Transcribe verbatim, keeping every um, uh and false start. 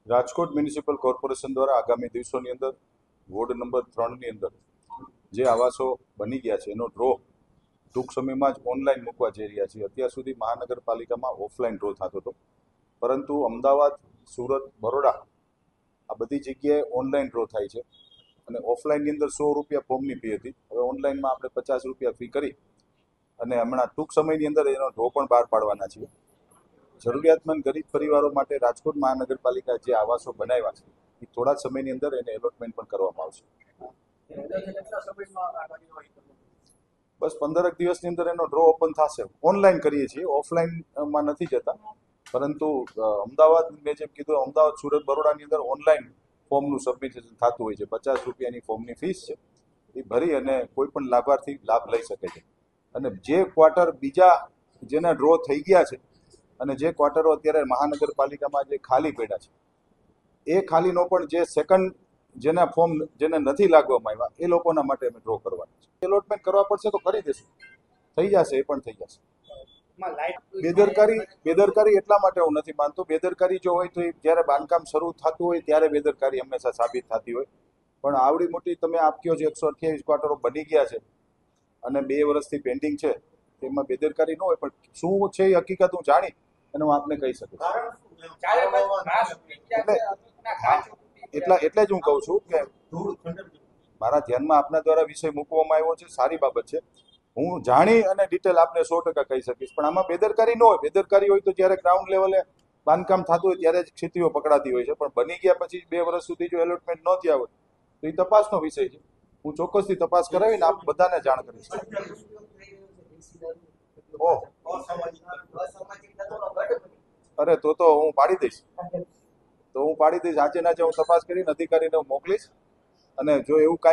Rajkot municipal corporation દ્વારા આગામી દિવસોની અંદર વોર્ડ નંબર ત્રણની અંદર જે આવાસો બની ગયા છે એનો ડ્રો ટૂંક સમયમાં જ ઓનલાઈન મૂકવા જઈ રહ્યા છીએ. અત્યાર સુધી મહાનગરપાલિકામાં ઓફલાઈન ડ્રો થતો હતો, પરંતુ અમદાવાદ, સુરત, બરોડા આ બધી જગ્યાએ ઓનલાઈન ડ્રો થાય છે અને ઓફલાઈનની અંદર સો રૂપિયા ફોર્મની ફી હતી. હવે ઓનલાઈનમાં આપણે પચાસ રૂપિયા ફી કરી અને હમણાં ટૂંક સમયની અંદર એનો ડ્રો પણ બહાર પાડવાના છીએ. જરૂરિયાતમંદ ગરીબ પરિવારો માટે રાજકોટ મહાનગરપાલિકા જે આવાસો બનાવ્યા છે એ થોડા સમયની અંદર એને એલોટમેન્ટ પણ કરવામાં આવશે. બસ પંદરક દિવસની અંદર એનો ડ્રો ઓપન થશે. ઓનલાઈન કરીએ છીએ, ઓફલાઈનમાં નથી જતા, પરંતુ અમદાવાદ મેં જેમ કીધું અમદાવાદ, સુરત, બરોડાની અંદર ઓનલાઈન ફોર્મનું સબમિશન થતું હોય છે. પચાસ રૂપિયાની ફોર્મની ફીસ છે, એ ભરી અને કોઈ પણ લાભાર્થી લાભ લઈ શકે છે. અને જે ક્વાર્ટર બીજા જેના ડ્રો થઈ ગયા છે અને જે ક્વાર્ટરો અત્યારે મહાનગરપાલિકામાં જે ખાલી પડ્યા છે એ ખાલીનો પણ જે સેકન્ડ જેના ફોર્મ જેને નથી લાગવામાં આવ્યા એ લોકોના માટે અમે ડ્રો કરવાના છે. એલોટમેન્ટ કરવા પડશે તો કરી દેશું, થઈ જશે, એ પણ થઈ જશે. બેદરકારી બેદરકારી એટલા માટે હું નથી માનતો. બેદરકારી જો હોય તો જ્યારે બાંધકામ શરૂ થતું હોય ત્યારે બેદરકારી હંમેશા સાબિત થતી હોય, પણ આવડી મોટી તમે આપ કહો છો એકસો અઠ્યાવીસ ક્વાર્ટરો બની ગયા છે અને બે વર્ષથી પેન્ડિંગ છે, તેમાં બેદરકારી ન હોય, પણ શું છે એ હકીકત હું જાણી અને હું આપને કહી શકું. એટલા એટલે જ હું કહું છું કે મારા ધ્યાનમાં આપના દ્વારા વિષય મૂકવામાં આવ્યો છે, સારી બાબત છે. હું જાણી અને ડિટેલ આપને સો ટકા કહી શકીશ, પણ આમાં બેદરકારી ન હોય. બેદરકારી હોય તો જ્યારે ગ્રાઉન્ડ લેવલે બાંધકામ થતું હોય ત્યારે જ ક્ષિતિઓ પકડાતી હોય છે, પણ બની ગયા પછી બે વર્ષ સુધી જો એલોટમેન્ટ ન થયા હોય તો એ તપાસનો વિષય છે. હું ચોક્કસથી તપાસ કરાવીને આપ બધાને જાણ કરીશ. ઓહ, અરે તો તો હું પાડી દઈશ તો હું પાડી દઈશ આજે ના આજે હું તપાસ કરીને અધિકારીને મોકલીશ અને જો એવું કાંઈ